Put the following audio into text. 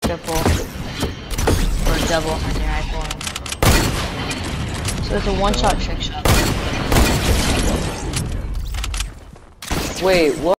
triple, or double on your iPhone. So it's a one-shot trick shot. Wait, what?